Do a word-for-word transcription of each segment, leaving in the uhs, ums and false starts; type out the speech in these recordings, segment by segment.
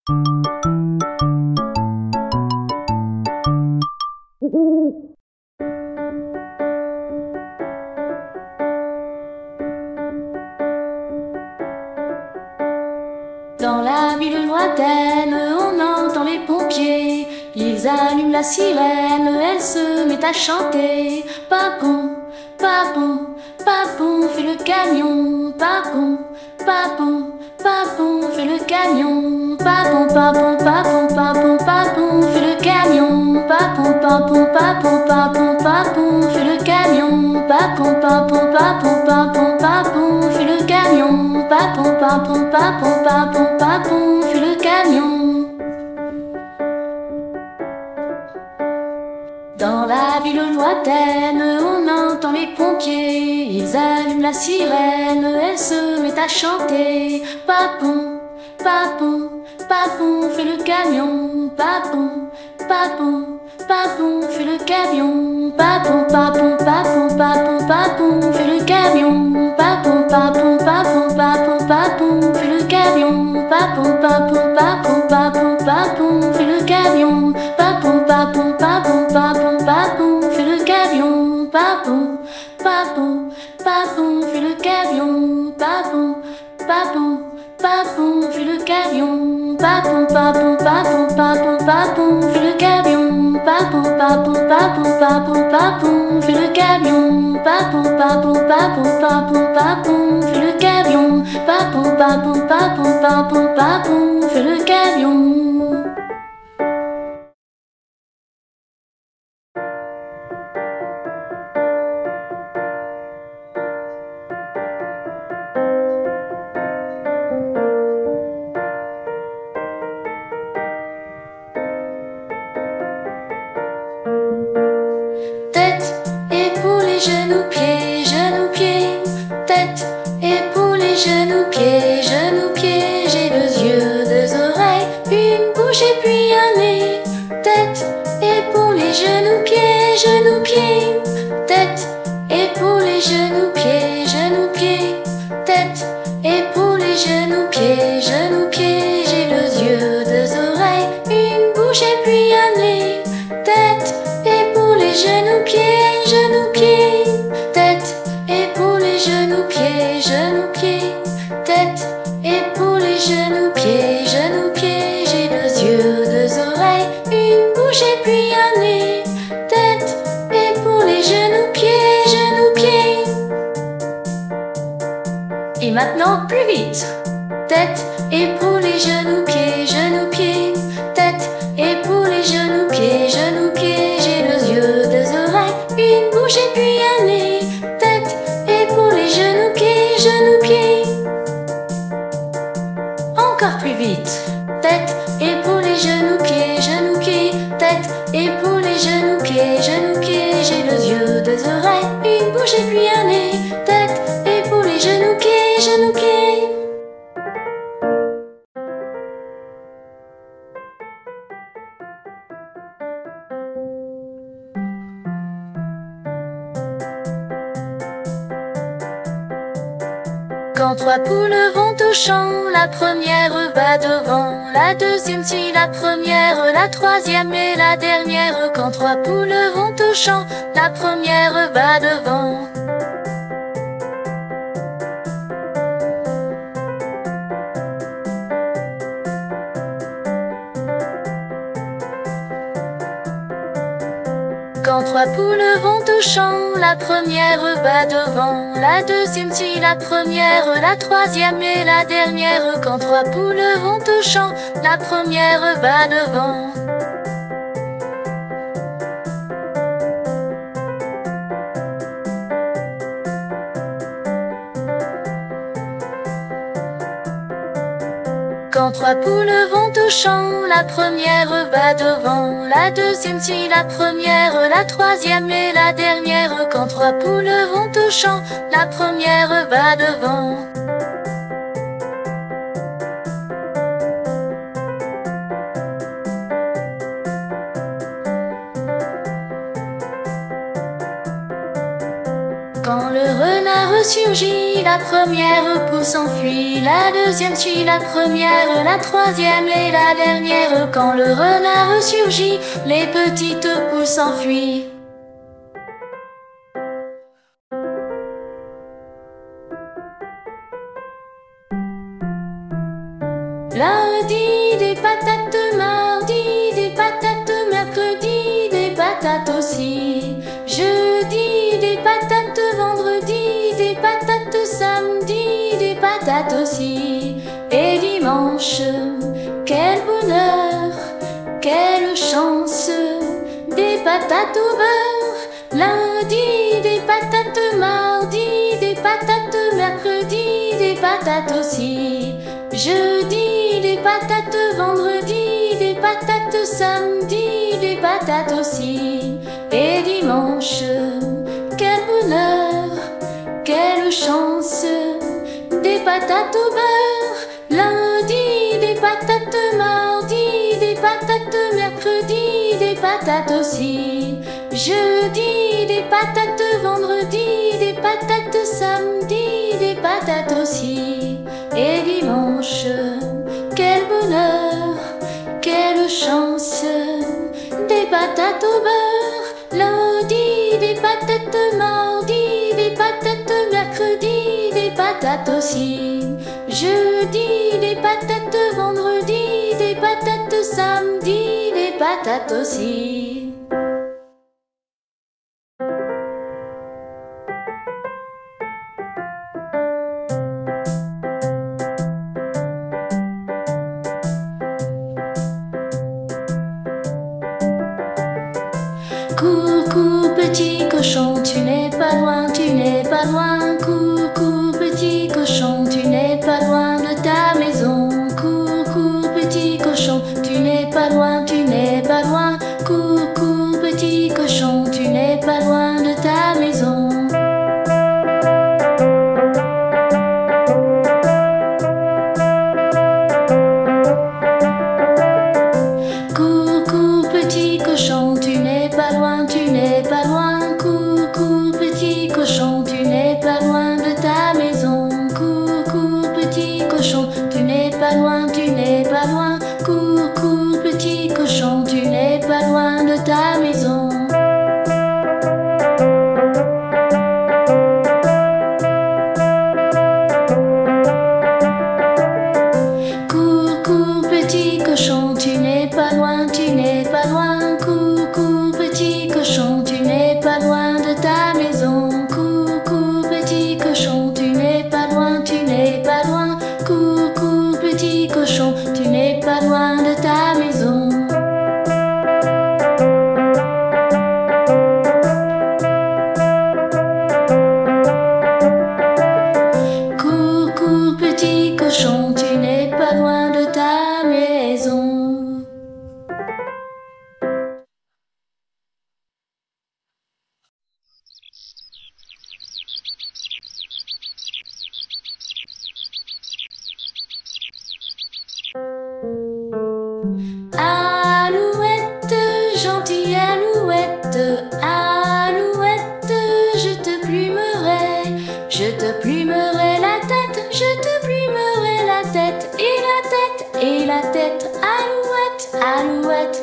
Dans la ville lointaine, on entend les pompiers. Ils allument la sirène, elle se met à chanter. Papon, papon, papon, fait le camion. Papon, papon, papon, fait le camion. Papon, papon, papon, papon, papon, fait le camion. Papon, papon, papon, papon, papon, fait le camion. Papon, papon, papon, papon, papon, fait le camion. Papon, papon, papon, papon, papon, fait le camion. Dans la ville lointaine, on entend les pompiers. Ils allument la sirène, elle se met à chanter. Papon, papon, papon, fait le camion. Papon, papon, papon, fait le camion. Papon, papon, papon, papon, papon, fait le camion. Papon, papon, papon, papon, papon, fait le camion. Papon, papon, papon, papon, papon, fait le camion. Papon, papon, papon, papon, papon, fait le camion. Papon, papon, papon, fait le camion. Papon, papon, papon, fait le camion. Papon, papon, papon, papon, papon, fait le camion. Papon, papon, papon, papon, papon, fait le camion. Papon, papon, papon, papon, papon, fait le camion. Papon, papon, papon, papon, papon, fait le camion. Genoux, pieds, genoux, pieds, tête, épaules et genoux, pieds, genoux, pieds. J'ai deux yeux, deux oreilles, une bouche et puis un nez. Tête, épaules et genoux, pieds, genoux, pieds, tête, épaules et genoux, pieds, genoux, pieds, tête, épaules et genoux, pieds, genoux, pieds. J'ai deux yeux, deux oreilles, une bouche et puis un nez. Tête, épaules et genoux, pieds, genoux, pieds. Tête, épaules et genoux, pieds, genoux, pieds. Tête, épaules et genoux, pieds, genoux, pieds. J'ai deux yeux, deux oreilles, une bouche et puis un nez. Tête, épaules et genoux, pieds, genoux, pieds. Et maintenant plus vite. Tête, épaules et genoux, pieds, genoux, pieds. Tête, épaules et genoux, pieds, genoux, pieds. J'ai deux yeux, deux oreilles, une bouche et puis un nez. Tête, épaules et genoux, pieds, genoux, pieds. Encore plus vite. Tête, épaules et genoux, pieds, genoux, pieds. Tête, épaules et genoux, pieds, genoux, pieds. J'ai deux yeux, deux oreilles, une bouche et puis un nez. Tête, épaules et genoux, pieds, genoux, pieds. Quand trois poules vont au champ, la première va devant, la deuxième suit la première, la troisième et la dernière. Quand trois poules vont au champ, la première va devant. Quand trois poules vont au champ, la première va devant, la deuxième suit la première, la troisième et la dernière. Quand trois poules vont au champ, la première va devant. Quand trois poules vont au champ, la première va devant, la deuxième suit la première, la troisième et la dernière. Quand trois poules vont au champ, la première va devant. Quand le renard ressurgit. La première poule s'enfuit, la deuxième suit la première, la troisième et la dernière. Quand le renard ressurgit, les petites poules s'enfuient. Lundi des patates, mardi des patates, mercredi des patates aussi. Jeudi des patates, vendredi des patates, samedi des patates aussi. Et dimanche, quel bonheur, quelle chance, des patates au beurre. Lundi des patates, mardi des patates, mercredi des patates aussi. Jeudi des patates, vendredi des patates, samedi des patates aussi. Et dimanche, quel bonheur, quelle chance, des patates au beurre. Lundi des patates, mardi des patates, mercredi des patates aussi. Jeudi des patates, vendredi des patates, samedi des patates aussi. Et dimanche, quel bonheur, quelle chance, des patates au beurre. Lundi des patates, mardi des patates, mercredi des patates aussi. Jeudi des patates, vendredi des patates, samedi des patates aussi. Coucou petit cochon, tu n'es pas loin, tu n'es pas loin. Coucou petit cochon, tu n'es pas loin de ta maison. Coucou petit cochon, tu n'es pas loin, tu n'es pas loin. Coucou petit cochon, tu n'es pas loin de ta maison. Coucou petit cochon, tu n'es pas loin, tu n'es pas loin. Coucou petit cochon, tu n'es pas loin de ta maison. Coucou petit cochon, tu n'es pas loin, tu n'es pas loin. Coucou petit cochon, tu n'es pas loin de ta maison. Coucou petit cochon, tu n'es pas loin, tu n'es pas loin. Coucou petit cochon, tu n'es pas loin de ta maison. Coucou petit cochon, tu n'es pas loin, tu n'es pas loin. Coucou petit cochon, tu n'es pas loin de ta maison. Coucou petit cochon, tu n'es pas loin de ta maison. Alouette, gentille alouette, alouette, je te plumerai, je te plumerai la tête, je te plumerai la tête, et la tête, et la tête, alouette, alouette.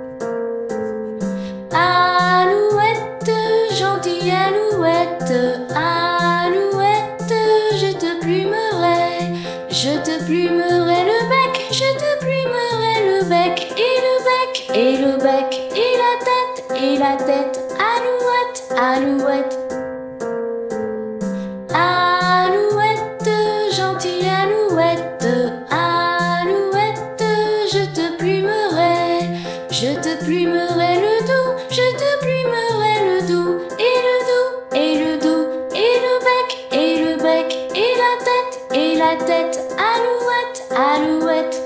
Alouette, gentille alouette, alouette, je te plumerai, je te plumerai le bec, je te plumerai le bec, et le bec, et le bec, et la tête, et la tête, alouette, alouette. Alouette, gentille alouette, alouette, je te plumerai, je te plumerai le dos, je te plumerai le dos, et le dos, et le dos, et le bec, et le bec, et la tête, et la tête, alouette, alouette.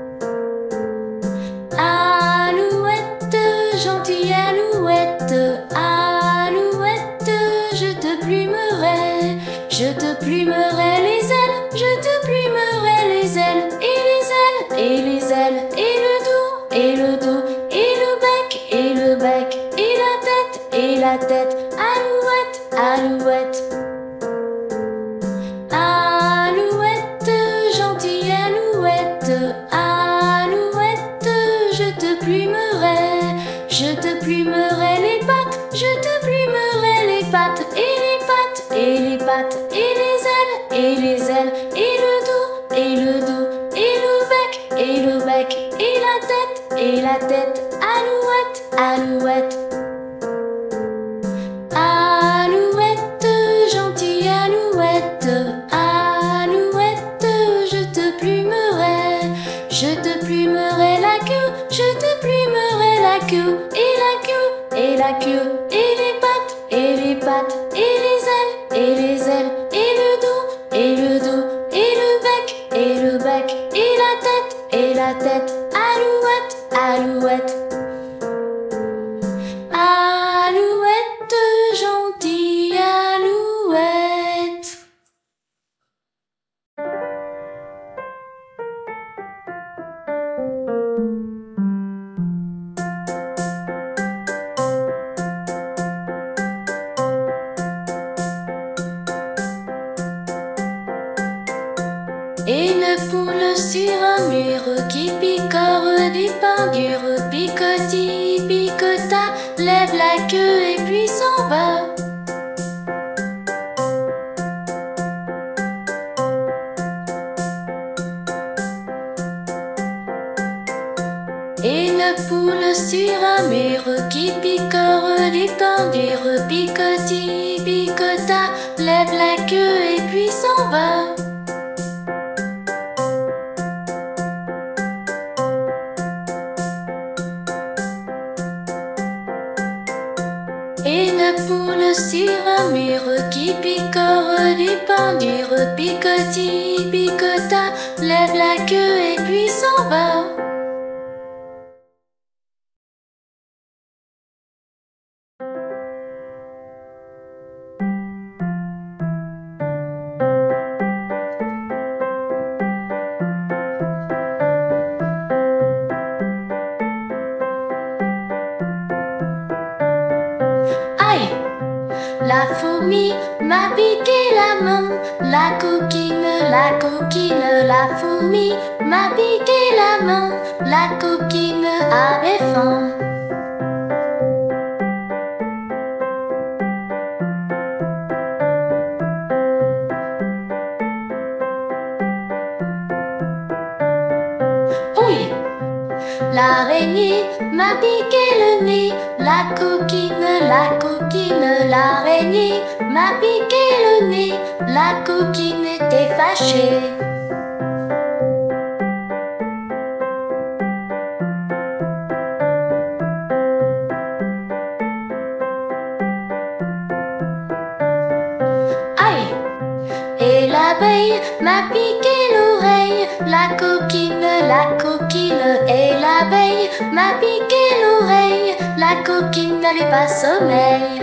Alouette, gentille alouette, alouette, je te plumerai, je te plumerai les ailes, je te plumerai les ailes, et les ailes, et les ailes, et le dos, et le dos, et le bec, et le bec, et la tête, et la tête, alouette, alouette. je te plumerai les pattes, je te plumerai les pattes, et les pattes, et les pattes, et les ailes, et les ailes, et le dos, et le dos, et le bec, et le bec, et la tête, et la tête, alouette, alouette. Alouette, gentille alouette, alouette, je te plumerai, je te plumerai la queue, je te plumerai la queue, et la queue, et la queue, et les pattes, et les pattes, et les ailes, et les ailes, et le dos, et le dos, et le bec, et le bec, et la tête, et la tête, alouette, alouette. Alouette, gentille alouette. Une poule sur un mur qui picore du pain dur, picoti, picota, lève la queue et puis s'en va. Une poule sur un mur qui picore du pain dur, picoti, picota, lève la queue et puis s'en va. Une poule sur un mur qui picore du pain dur, picoti, picota, lève la queue et puis s'en va. Aïe! La fourmi m'a piqué la main, la coquine, la coquine, la fourmi m'a piqué la main, la coquine avait faim. Oui! L'araignée m'a piqué le nez, la coquine, la coquine, l'araignée m'a piqué le nez, la coquine était fâchée. Aïe! Et l'abeille m'a piqué l'oreille, la coquine, la coquine, et l'abeille m'a piqué l'oreille, la coquine n'avait pas sommeil.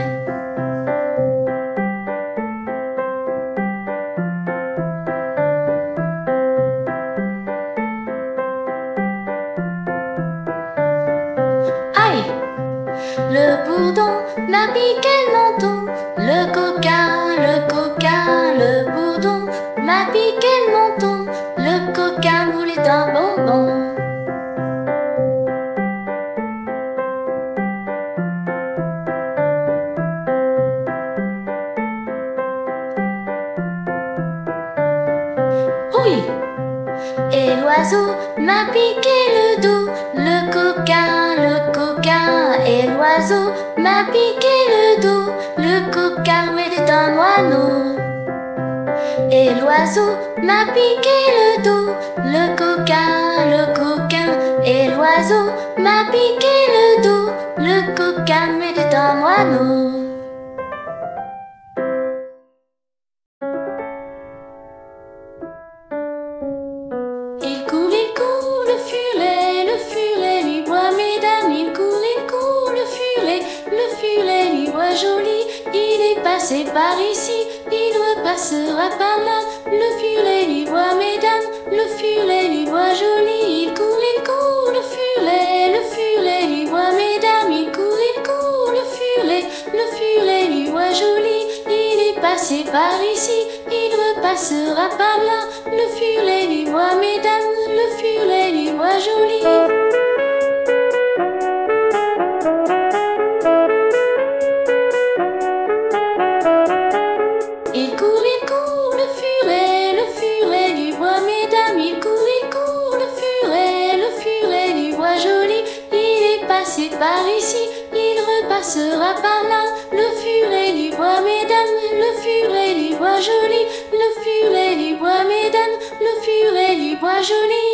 Aïe! Le bourdon m'a piqué le menton, le coquin, le coquin, le bourdon m'a piqué le menton, le coquin voulait un bonbon. Oui! Et l'oiseau m'a piqué le dos, le coquin, le coquin, et l'oiseau m'a piqué le dos, le coquin était un moineau. Et l'oiseau m'a piqué le dos, le coquin, le coquin, et l'oiseau m'a piqué le dos, le coquin était un moineau. Il coule, il coule, le furet, le furet, lui boit mesdames, il coule, il coule, le furet, le furet, lui boit joli, il est passé par ici, il repassera par là, le furet, lui boit mesdames, le furet, lui boit joli, il coule, il coule, le furet, le furet, lui boit mesdames, il coule, il coule, le furet, le furet, lui boit joli, il est passé par ici, il repassera par là, le furet, lui boit mesdames, le furet, lui boit joli. passé par ici, il repassera par là. Le furet du bois, mesdames, le furet du bois joli, le furet du bois, mesdames, le furet du bois joli.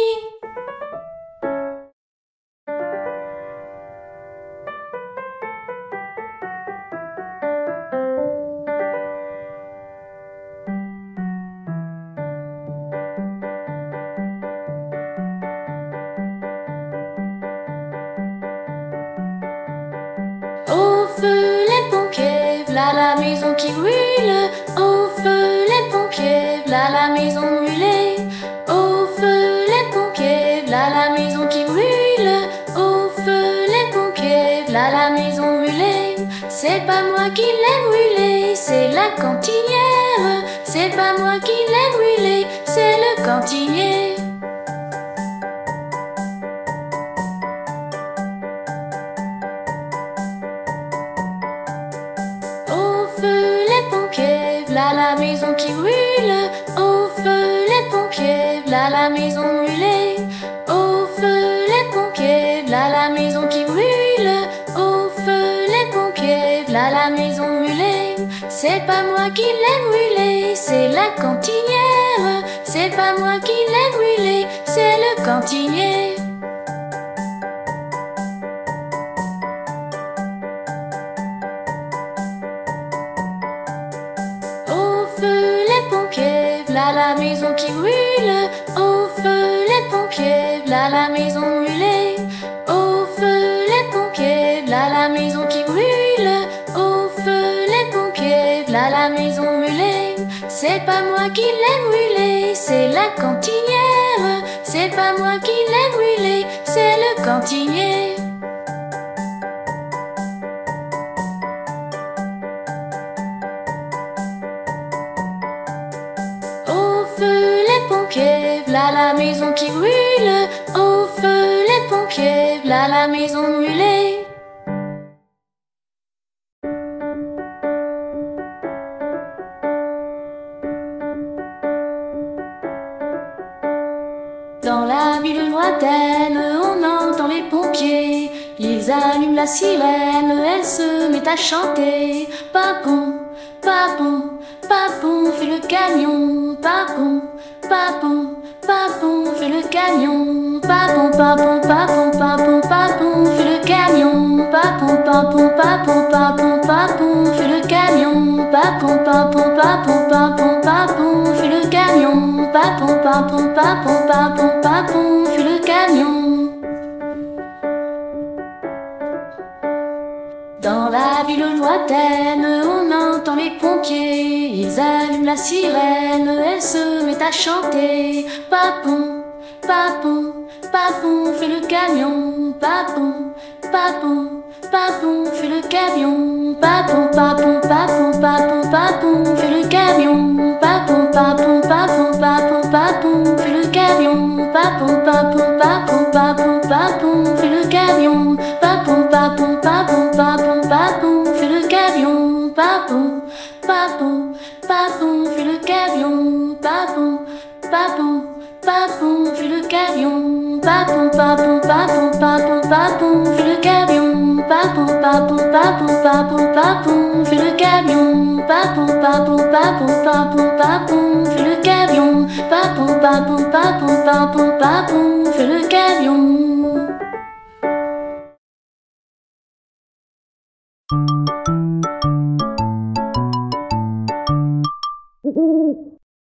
Au feu les pompiers, v'là la maison qui brûle. Au feu les pompiers, v'là la maison brûlée. Au feu les pompiers, v'là la maison qui brûle. Au feu les pompiers, v'là la maison brûlée. C'est pas moi qui l'ai brûlée, c'est la cantinière. C'est pas moi qui l'ai brûlée, c'est le cantinier. V'là la maison qui brûle, au feu les pompiers, v'là la maison brûlée. Au feu les pompiers, v'là la maison qui brûle. Au feu les pompiers, v'là la maison brûlée. C'est pas moi qui l'ai brûlée, c'est la cantinière. C'est pas moi qui l'ai brûlée, c'est le cantinier. V'là la maison qui brûle, au feu les pompiers, v'là la maison brûlée. Au feu les pompiers, v'là la maison qui brûle. Au feu les pompiers, v'là la maison brûlée. C'est pas moi qui l'ai brûlée, c'est la cantinière. C'est pas moi qui l'ai brûlée, c'est le cantinier. V'là la maison qui brûle, au feu les pompiers, v'là la maison brûlée. Dans la ville lointaine, on entend les pompiers. Ils allument la sirène, elle se met à chanter. Papon, papon, papon, fait le camion. Papon, papon, papon, fait le camion. Papon, papon, papon, papon, papon, fait le camion. Papon, papon, papon, papon, papon, fait le camion. Papon, papon, papon, papon, papon, fait le camion. Papon, papon, papon, papon, papon, fait le camion. Dans la ville lointaine, on entend les pompiers. Ils allument la sirène, elle se met à chanter. Papon, papon, papon, fait le camion. Papon, papon, papon, fait le camion. Papon, papon, papon, papon, papon, fait le camion. Papon, papon, papon, papon, papon, fait le camion. Papon, papon, papon, papon, papon, fait le camion. Papon, papon, papon, papon, papon, fait le camion. Papon, papon, papon, fait le camion. Papon, papon, papon, fait le camion. Papon, papon, papon, papon, papon, fait le camion. Papon, papon, papon, papon, papon, fait le camion. Papon, papon, papon, papon, papon, fait le camion. Papon, papon, papon, papon, papon, fait le camion.